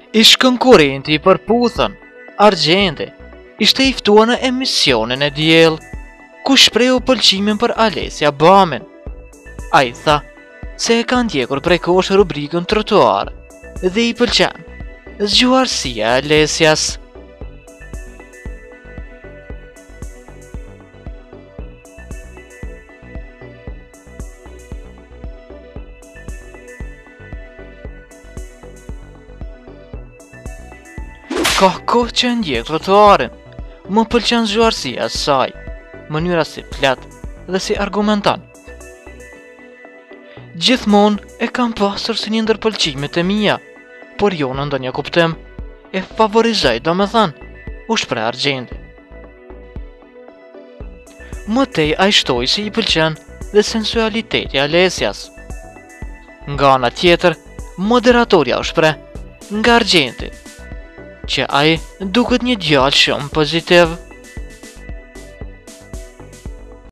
Ish konkurrenti I përputhën, Argjende, ishte I ftuar në emisionin e diell, ku shprehu pëlqimin për Alesia Bamin. Ai tha se e ka ndjekur prej kohësh rubrikën Trotuar dhe I pëlqen zgjuarësia e Alesias. Ka kohë që ndjek trotuarin, më pëlqen zgjuarësia e saj, mënyra si flet dhe si argumenton. Gjithmonë e kam pasur si një ndër pëlqimet e mia, por jo në ndonjë kuptim e favorizoj, domethënë, u shpreh Argjendi. Më tej ai shtoi se I pëlqen dhe sensualiteti I Alesias. Nga ana tjetër, moderatorja u shpreh nga Argjendi, që ai duket një djalë shumë pozitiv.